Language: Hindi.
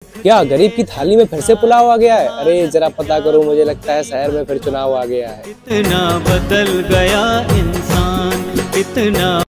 क्या गरीब की थाली में फिर से पुलाव आ गया है? अरे जरा पता करो, मुझे लगता है शहर में फिर चुनाव आ गया है। इतना बदल गया इंसान, इतना